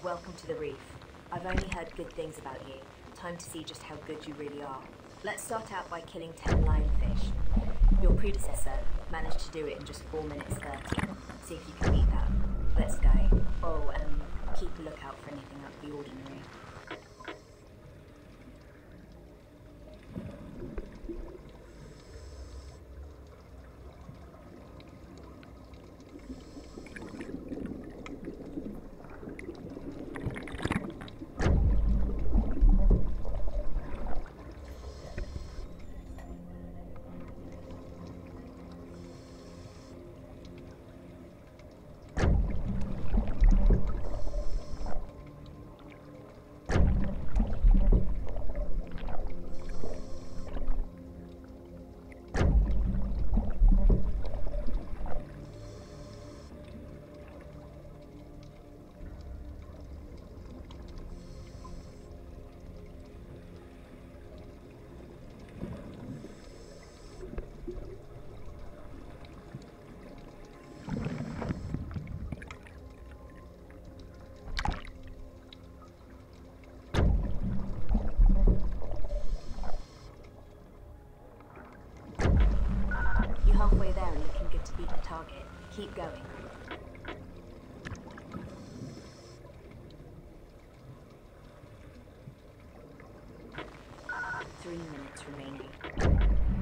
Welcome to the reef. I've only heard good things about you. Time to see just how good you really are. Let's start out by killing 10 lionfish. Your predecessor managed to do it in just 4 minutes 30. See if you can beat that. Let's go. Oh, and keep a lookout for anything out of the ordinary. Halfway there and looking good to beat the target. Keep going. Three minutes remaining.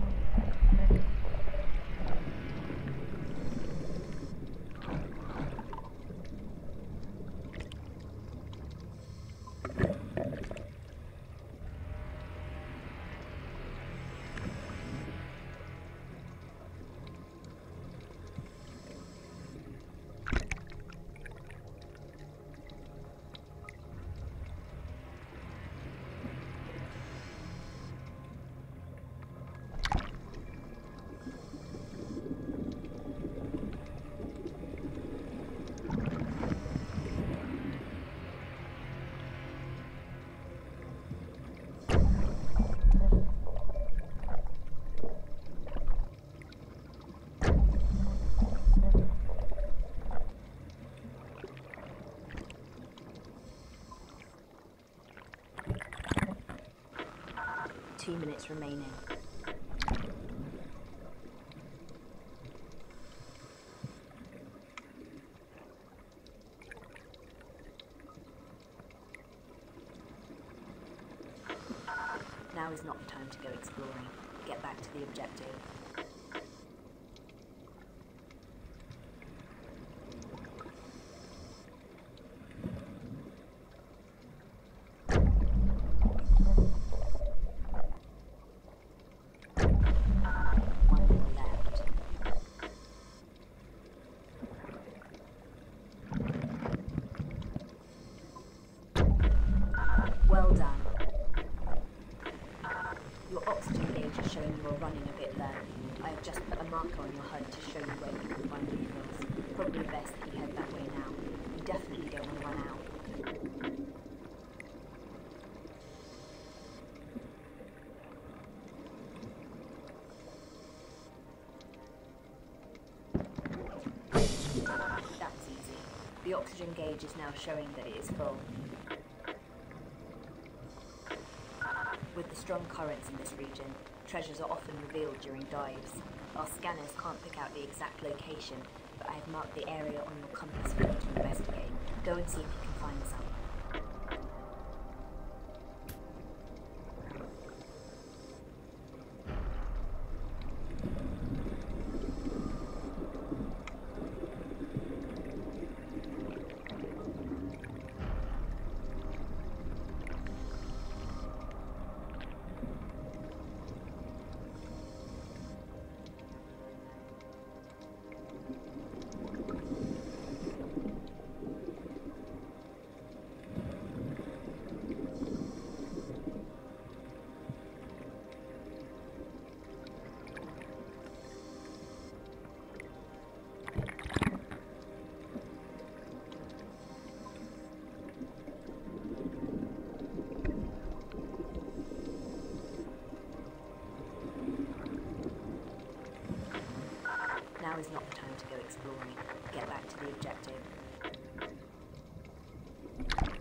Two minutes remaining. Now is not the time to go exploring. Get back to the objective. Well done. Your oxygen gauge is showing you are running a bit low. I have just put a marker on your HUD to show you where you can find refills. Probably best that you head that way now. You definitely don't want to run out. That's easy. The oxygen gauge is now showing that it is full. With the strong currents in this region, treasures are often revealed during dives. Our scanners can't pick out the exact location, but I have marked the area on your compass for you to investigate. Go and see if you can find some. Now is not the time to go exploring. Get back to the objective.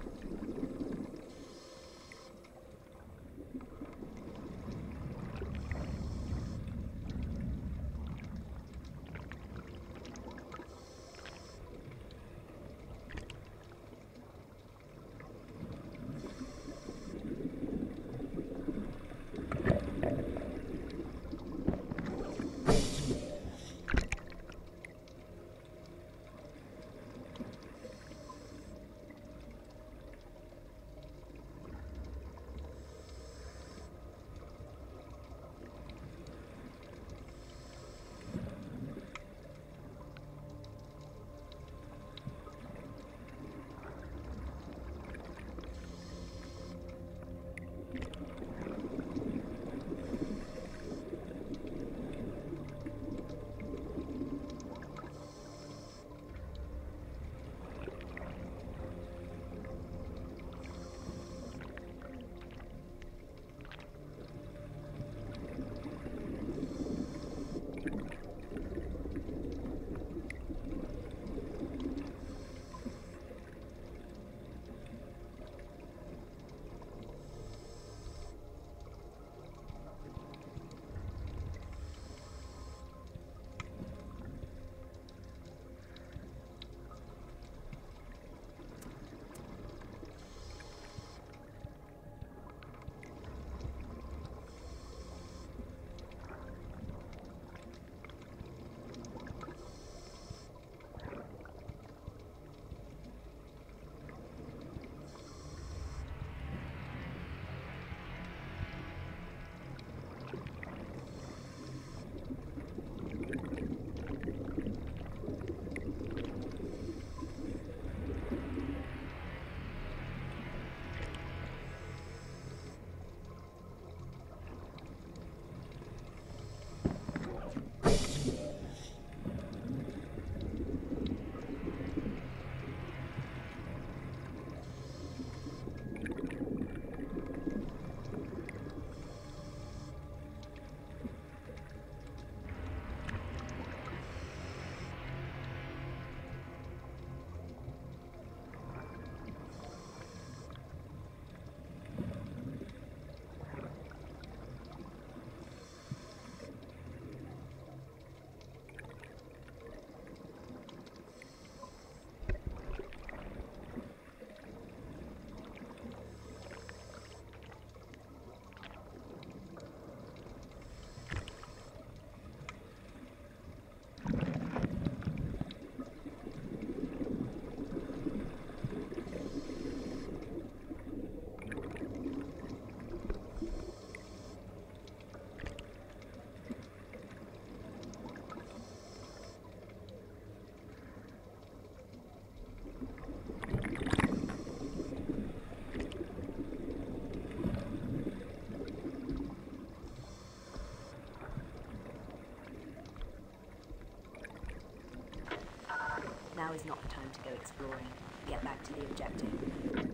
Now is not the time to go exploring. Get back to the objective.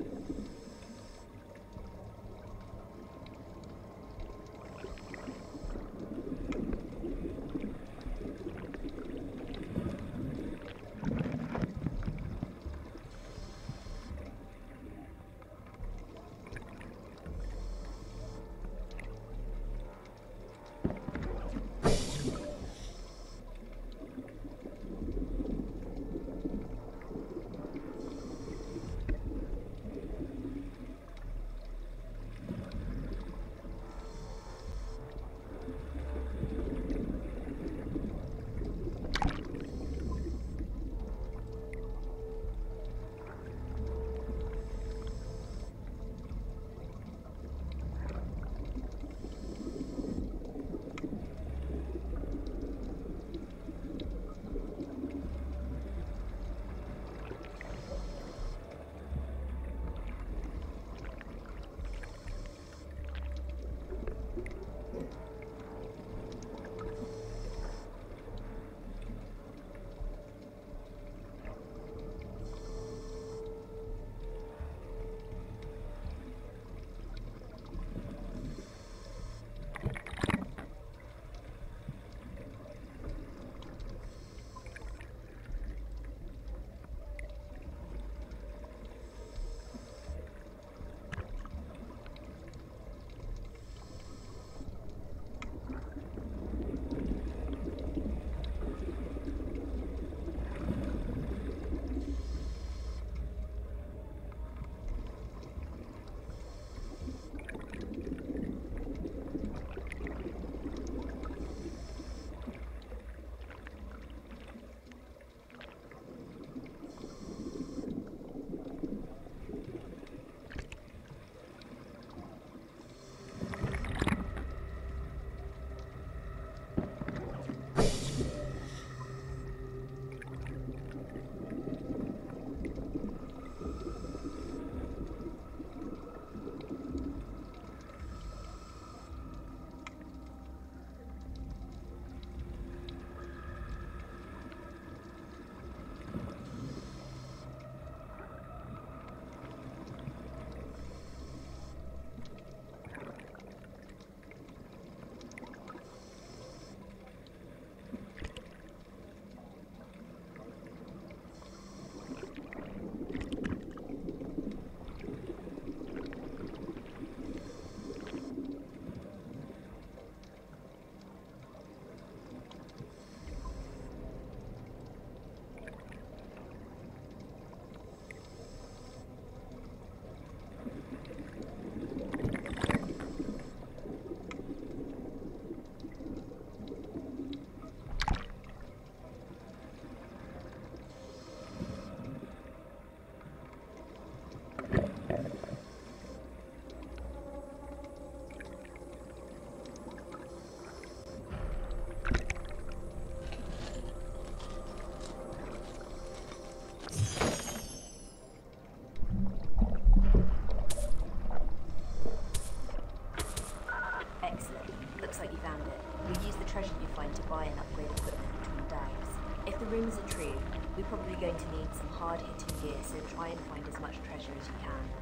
Rumors are true, we're probably going to need some hard-hitting gear, so try and find as much treasure as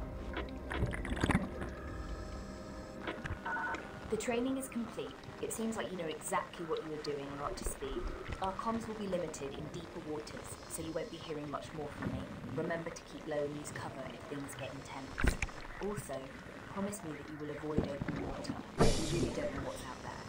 you can. The training is complete. It seems like you know exactly what you are doing and are up to speed. Our comms will be limited in deeper waters, so you won't be hearing much more from me. Remember to keep low and use cover if things get intense. Also, promise me that you will avoid open water. We really don't know what's out there.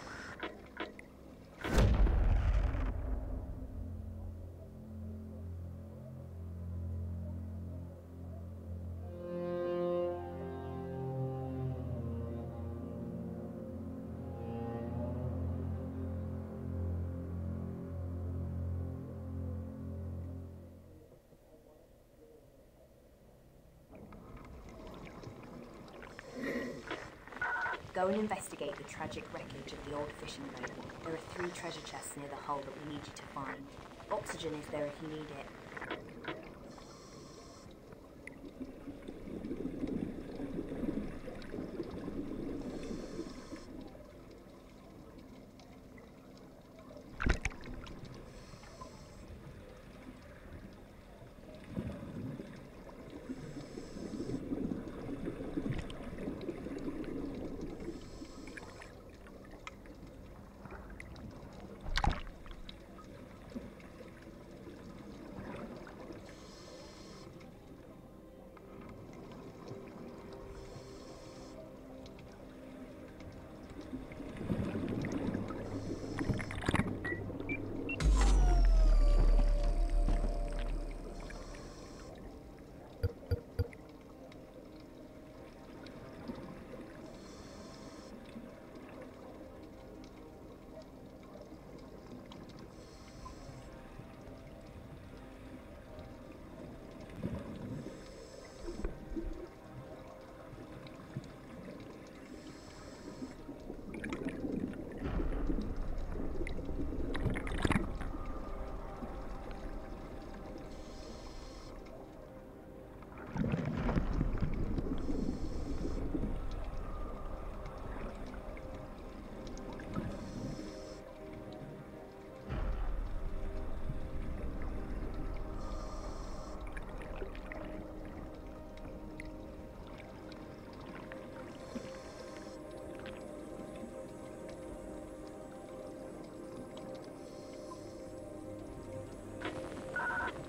Go and investigate the tragic wreckage of the old fishing boat. There are 3 treasure chests near the hull that we need you to find. Oxygen is there if you need it.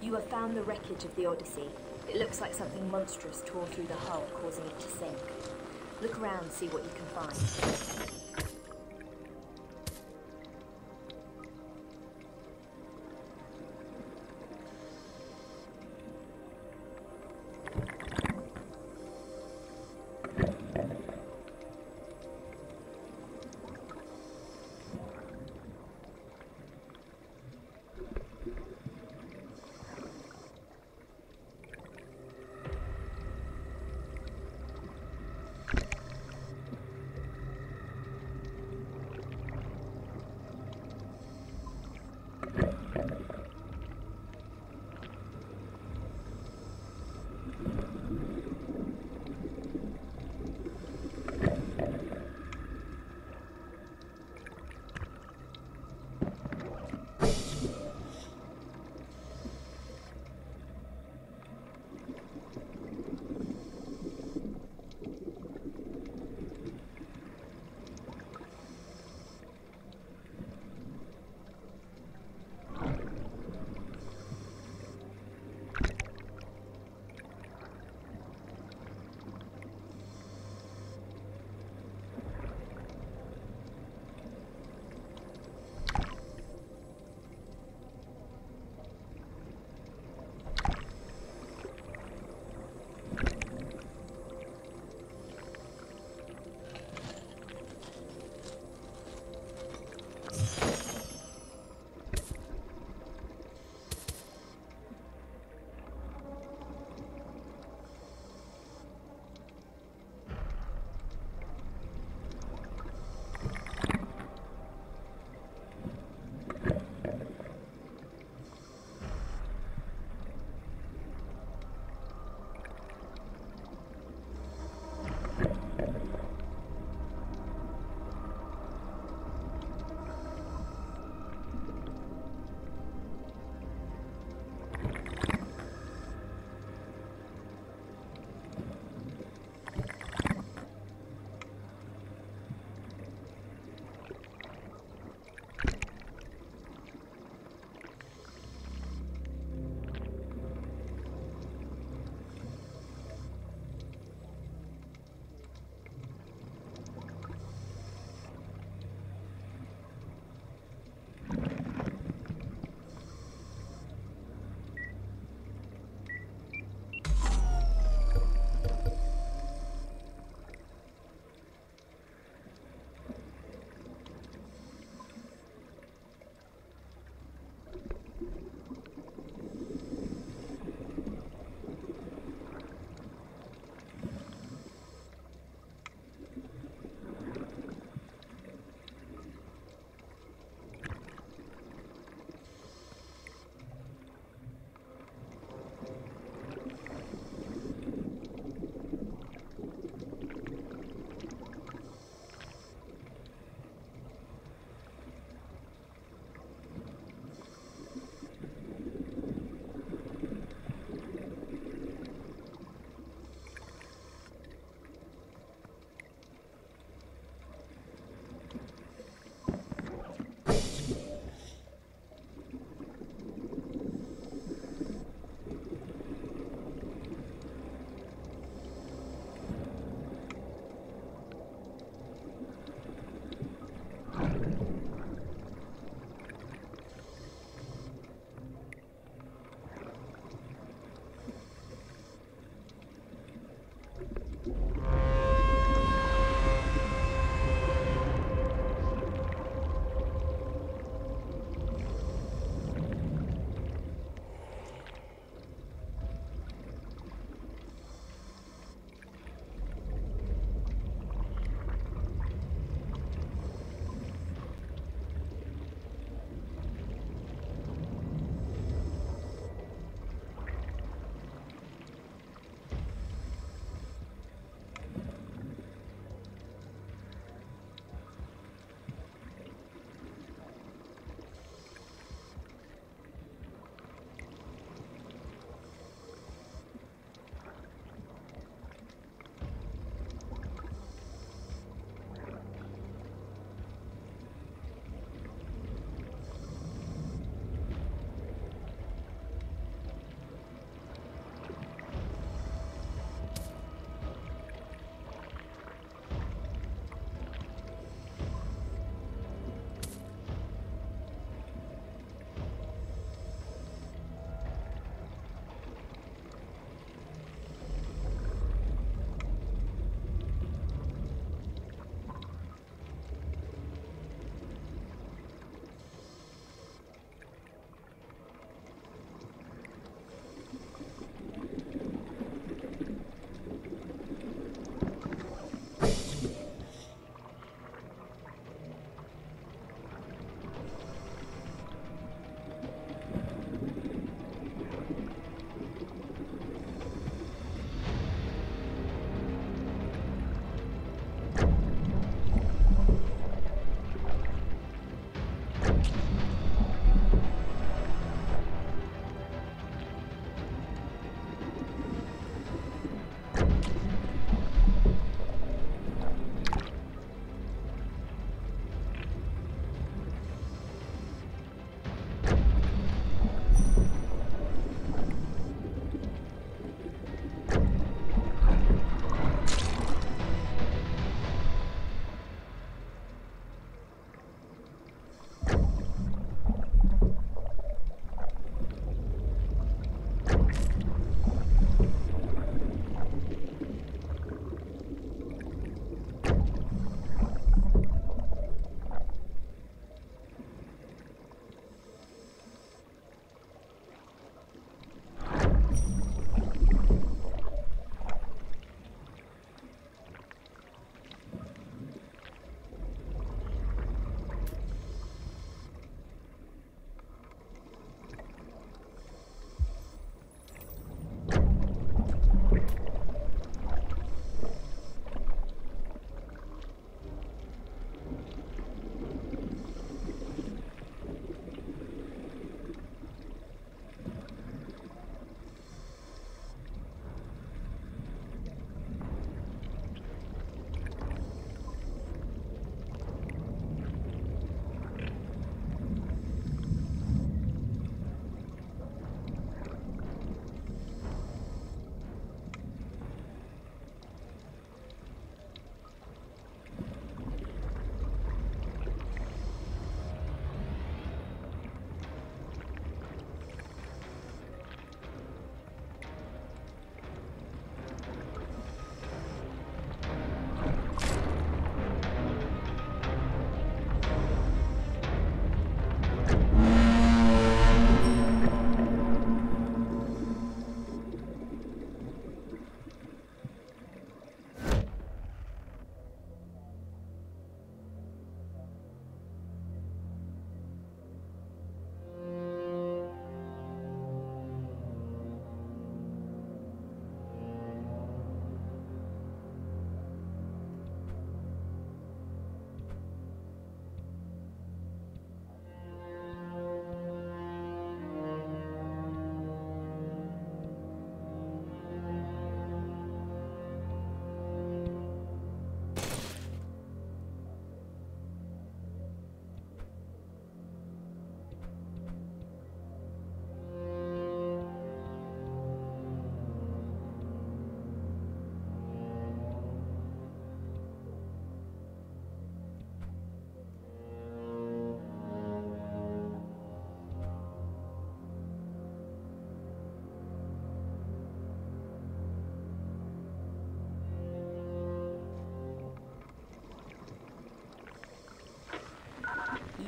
You have found the wreckage of the Odyssey. It looks like something monstrous tore through the hull, causing it to sink. Look around, see what you can find.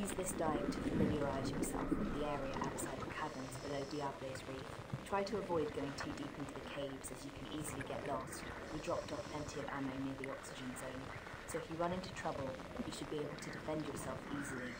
Use this dive to familiarize yourself with the area outside the caverns below Diablo's Reef. Try to avoid going too deep into the caves as you can easily get lost. We dropped off plenty of ammo near the oxygen zone, so if you run into trouble, you should be able to defend yourself easily.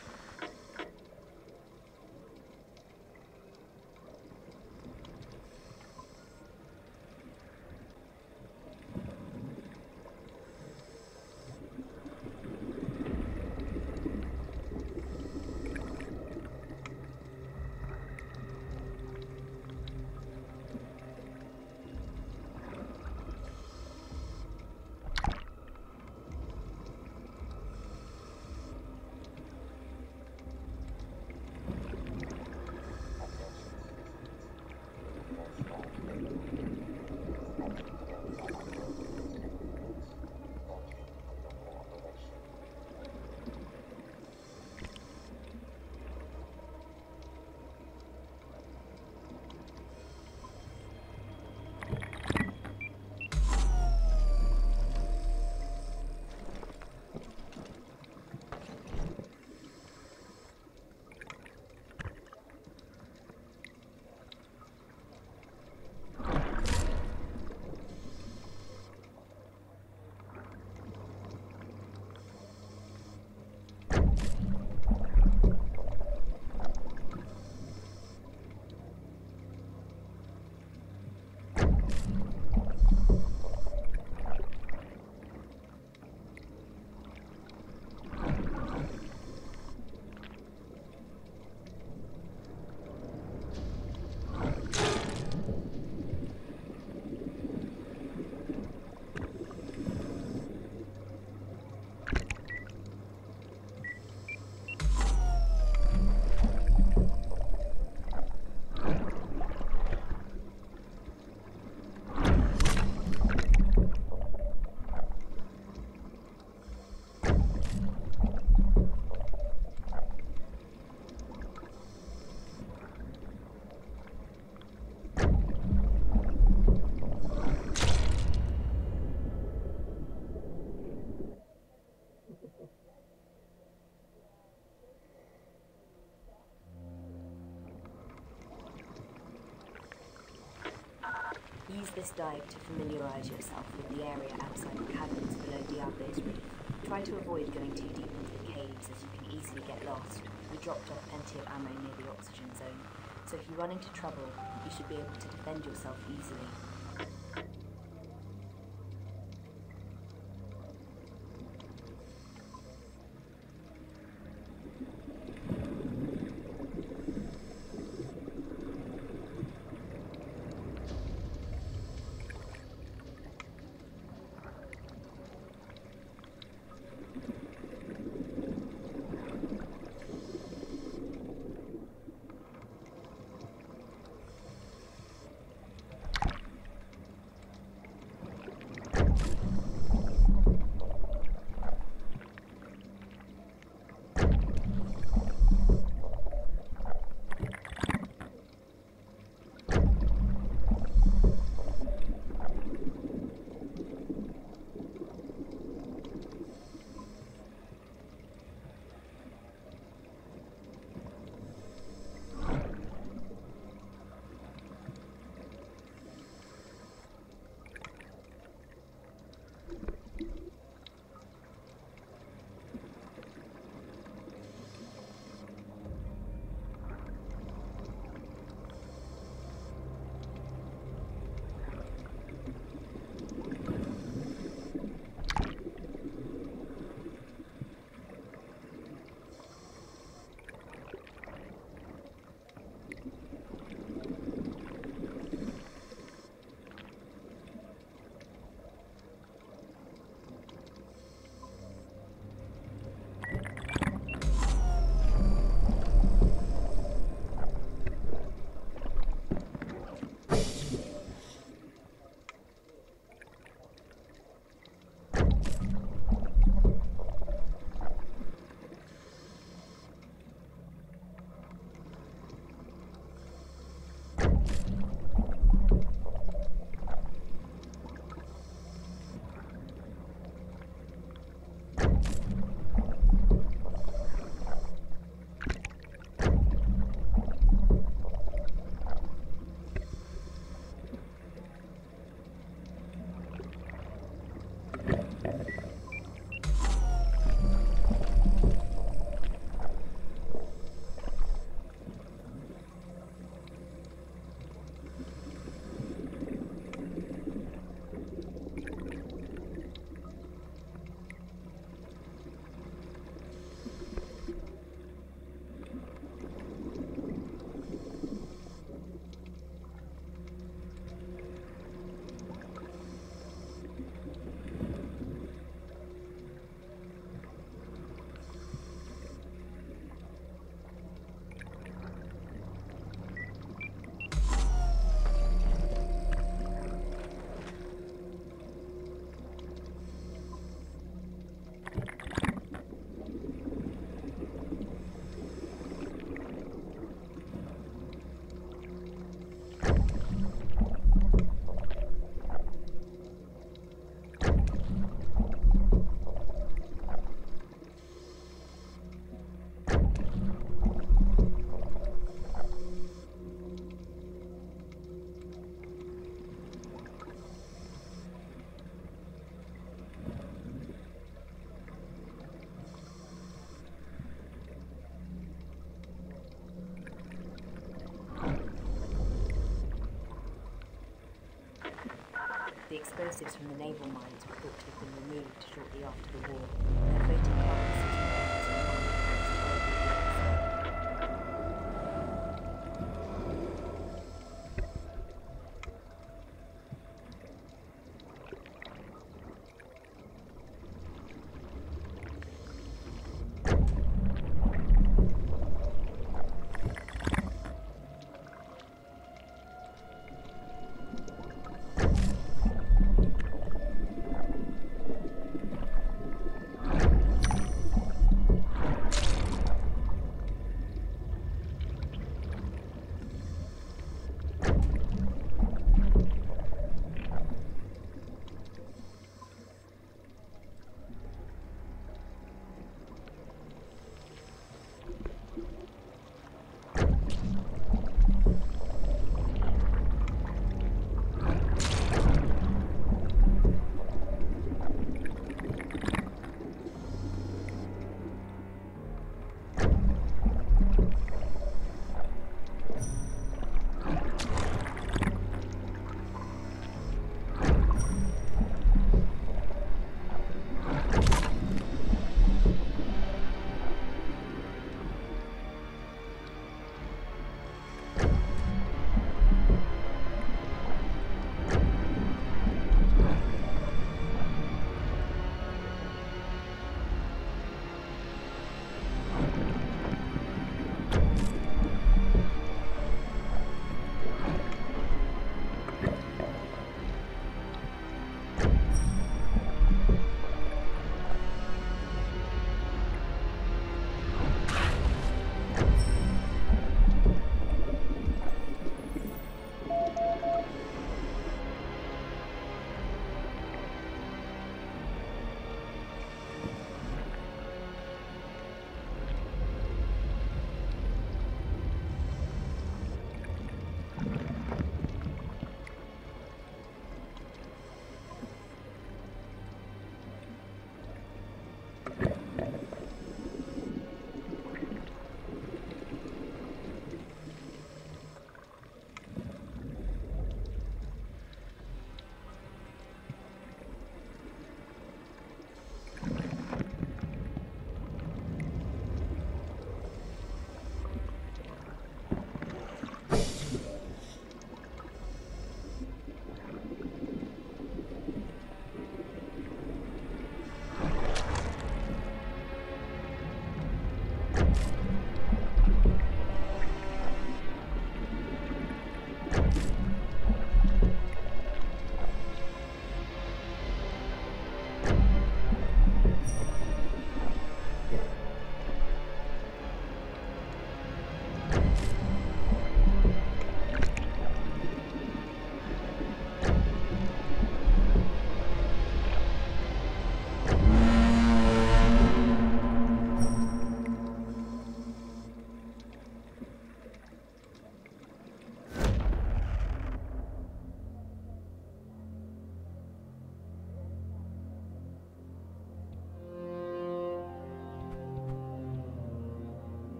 Use this dive to familiarize yourself with the area outside the caverns below Diablo's Reef. Try to avoid going too deep into the caves as you can easily get lost. We dropped off plenty of ammo near the oxygen zone, so if you run into trouble, you should be able to defend yourself easily. explosives from the naval mines were thought to have been removed shortly after the war. Their floating carcasses remains in one of the most terrible years.